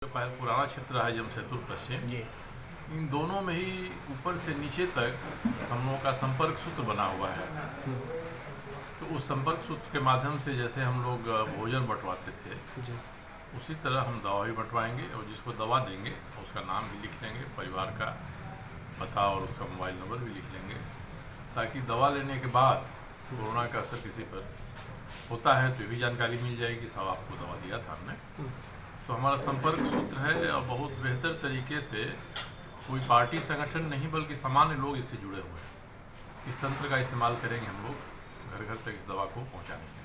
पहले पुराना क्षेत्र रहा है जमशेदपुर पश्चिम जी, इन दोनों में ही ऊपर से नीचे तक हम लोगों का संपर्क सूत्र बना हुआ है। तो उस संपर्क सूत्र के माध्यम से जैसे हम लोग भोजन बंटवाते थे जी, उसी तरह हम दवा भी बंटवाएंगे और जिसको दवा देंगे उसका नाम भी लिख लेंगे, परिवार का पता और उसका मोबाइल नंबर भी लिख लेंगे, ताकि दवा लेने के बाद कोरोना का असर किसी पर होता है तो ये भी जानकारी मिल जाएगी, सब आपको दवा दिया था हमने। तो हमारा संपर्क सूत्र है और बहुत बेहतर तरीके से कोई पार्टी संगठन नहीं बल्कि सामान्य लोग इससे जुड़े हुए हैं। इस तंत्र का इस्तेमाल करेंगे हम लोग घर घर तक इस दवा को पहुँचाने के लिए।